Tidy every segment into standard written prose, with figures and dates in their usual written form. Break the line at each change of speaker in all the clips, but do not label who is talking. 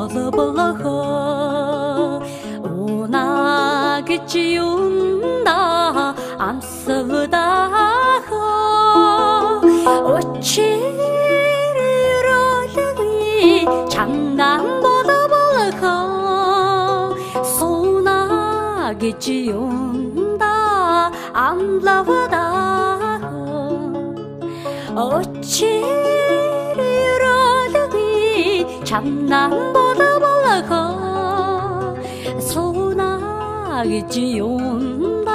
болболохоо унагч юунда амсвдахоо учир юролги чамдан болболохоо сунагч юунда амлавдахоо учир юролги чамдан болболохоо 소나기 온다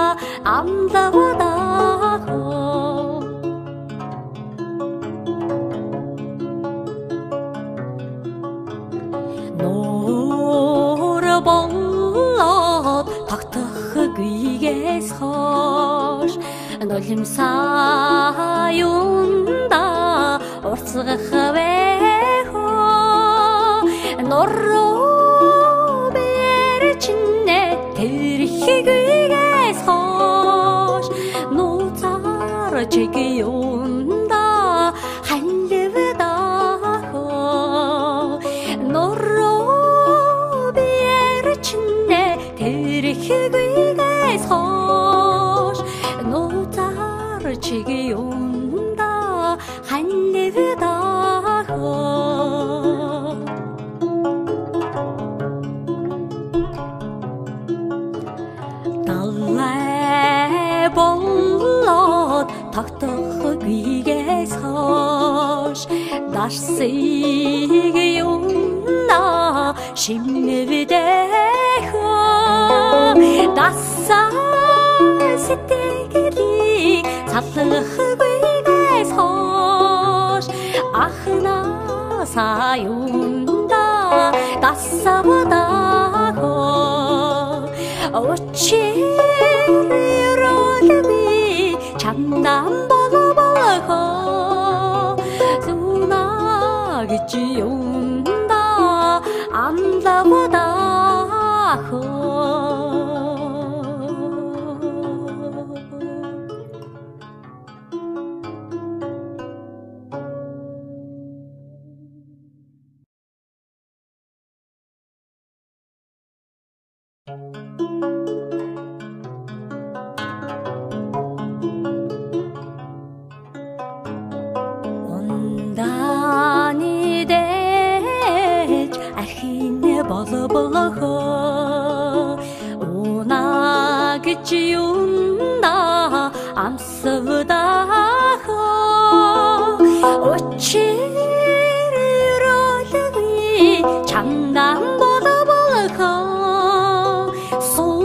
암다와다고 노르볼러 탁탁 귀에서 놀림사윤다 orts가회호 노르 들히기에서 노자르지기 온다 한르다고 노로비에를 친내 들히기에서 노자르지기 온다 한르다고 볼롯 탁탁 귀에서 날씨가 온다 심리대고 낯선 시대들이 탁탁 귀에서 아흐나 사윤다 낯서다고 어찌로르비 장난 벌어버리고 소나기 온다 암다보다고 온다니 대 아히네 벌어버리고 오나기 온다 암스다고 어찌로르기 장난 벌어버리고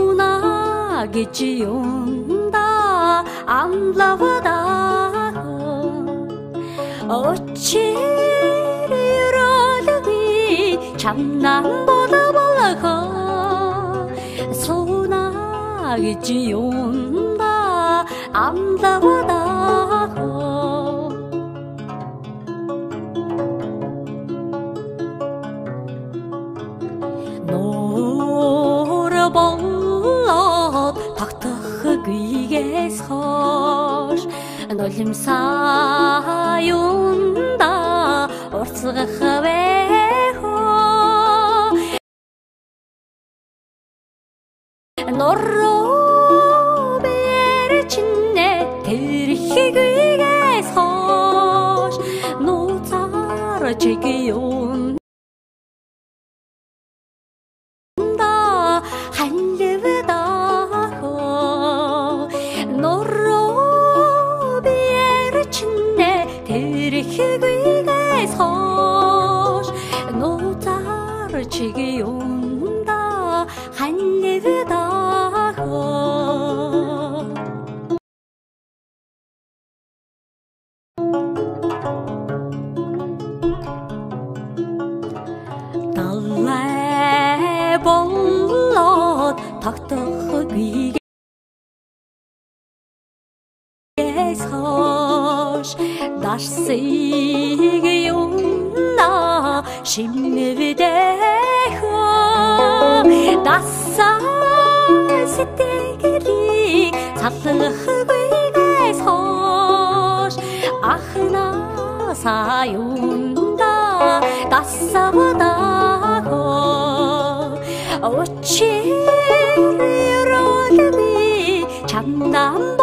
소나기 온다 암라보다고 어찌로르기 장난 벌어버리고 소나기 온다 암다보다고 노르볼롯 탁탁 귀에서 놀림사윤다 orts가회호 노로베를 친내 들히기에서 노자르지기 온다 한르다고 노로베를 친내 들히기에서 노자르지기 온다 한르다고 달래볼롯 탁탁 귀에서 날씨가 온다 심리대고 낯선 시대들이 탁탁 귀에서 아흐나 사윤다 낯서다 어찌 이러려니 참담